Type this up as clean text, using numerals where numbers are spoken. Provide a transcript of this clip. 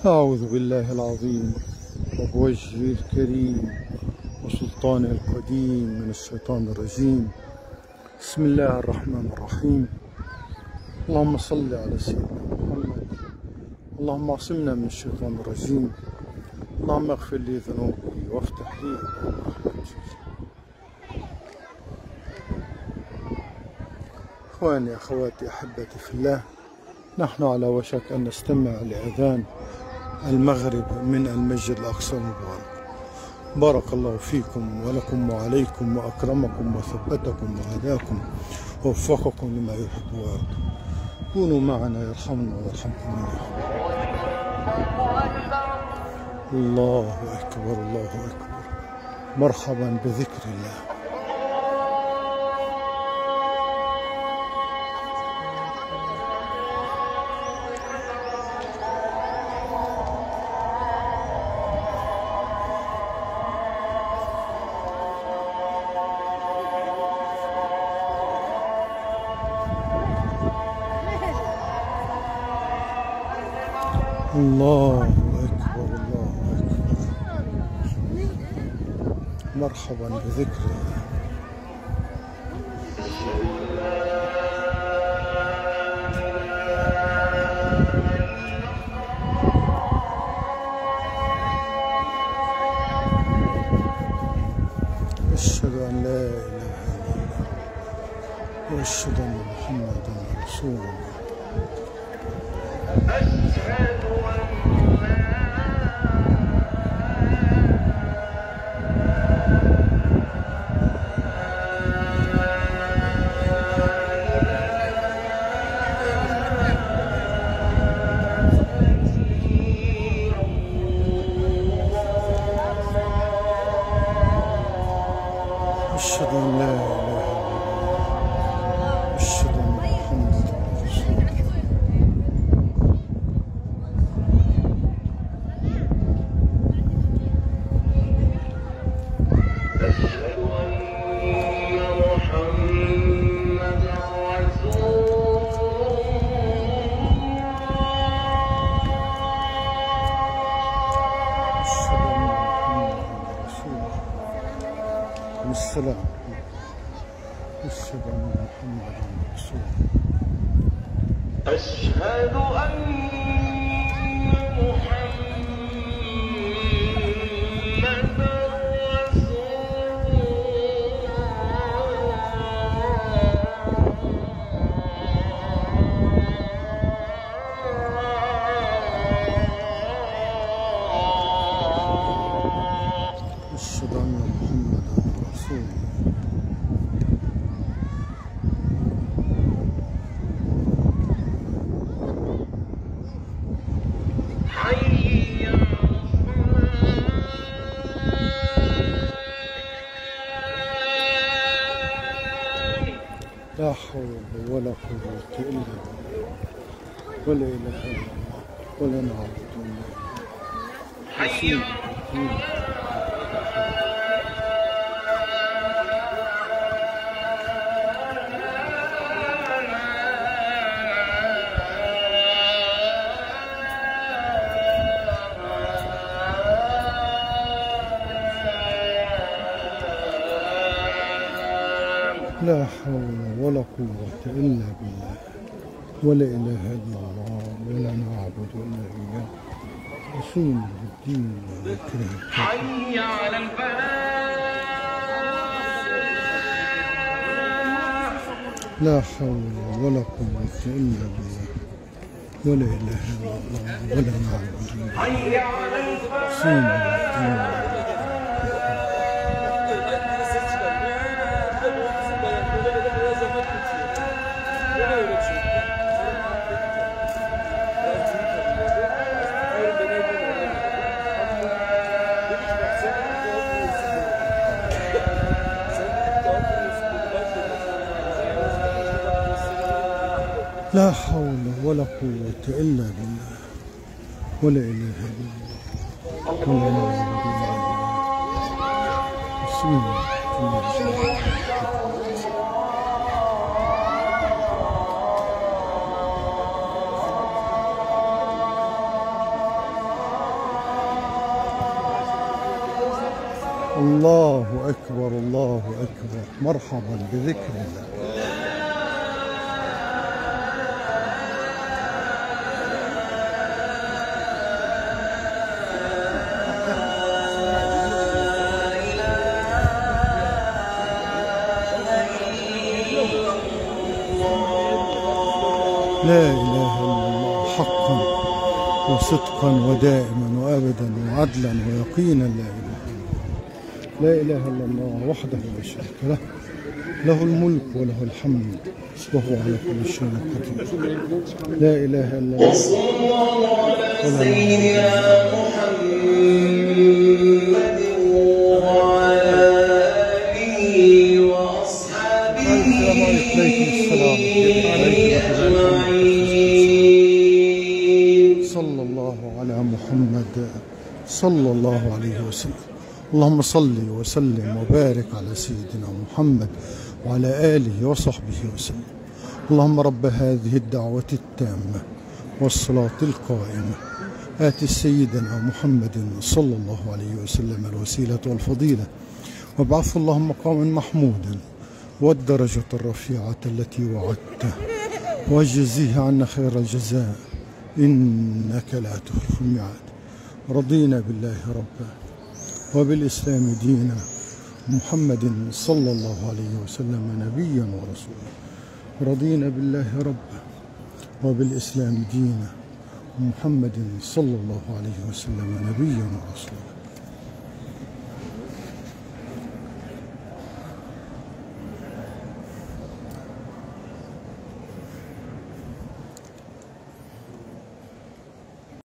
أعوذ بالله العظيم وبوجهه الكريم وسلطانه القديم من الشيطان الرجيم. بسم الله الرحمن الرحيم. اللهم صل على سيدنا محمد. اللهم اعصمنا من الشيطان الرجيم. اللهم اغفر لي ذنوبي وافتح لي أبواب رحمتك. إخواني أخواتي أحبتي في الله، نحن على وشك أن نستمع لأذان المغرب من المسجد الأقصى المبارك. بارك الله فيكم ولكم وعليكم وأكرمكم وثبتكم وهداكم ووفقكم لما يحب ويرضى. كونوا معنا يرحمنا ويرحمكم الله. الله أكبر الله أكبر. مرحبا بذكر الله. الله أكبر الله أكبر. مرحبا بذكر الله. أشهد أن لا إله إلا الله وأشهد أن محمدا رسول الله. أشهد أن لا إله إلا الله أشهد أن محمدا رسول الله. السلام. أشهد أن محمدا رسول الله. أشهد أن محمدا رسول الله. أشهد أن محمدا رسول الله. لا حول ولا قوة إلا بالله ولا إله إلا الله ولا نعبد إلا الله. لا حول ولا قوة إلا بالله ولا إله إلا الله ولا نعبد إلا إياه. رسول الدين والكريم. حي على الفلاح. لا حول ولا قوة إلا بالله ولا إله إلا الله ولا نعبد إلا إياه. حي على الفلاح. لا حول ولا قوة إلا بالله ولا إله إلا الله ولا نعبد إلا إياه. بسم الله. الله أكبر الله أكبر. مرحبا بذكر الله. لا إله إلا الله حقا وصدقا ودائما وأبدا وعدلا ويقينا. لا إله إلا الله وحده لا شريك له، له الملك وله الحمد وهو على كل شيء قدير. لا إله إلا الله. صلى على سيدنا محمد وعلى آله وأصحابه أجمعين. صلى الله على محمد صلى الله عليه وسلم. اللهم صل وسلم وبارك على سيدنا محمد وعلى آله وصحبه وسلم. اللهم رب هذه الدعوة التامة والصلاة القائمة آت سيدنا محمد صلى الله عليه وسلم الوسيلة والفضيلة وابعثه اللهم مقاما محمودا والدرجة الرفيعة التي وعدته واجزيه عنا خير الجزاء إنك لا تخلف الميعاد. رضينا بالله ربا وبالإسلام دينا محمد صلى الله عليه وسلم نبيا ورسولا. رضينا بالله ربا وبالإسلام دينا محمد صلى الله عليه وسلم نبيا ورسولا.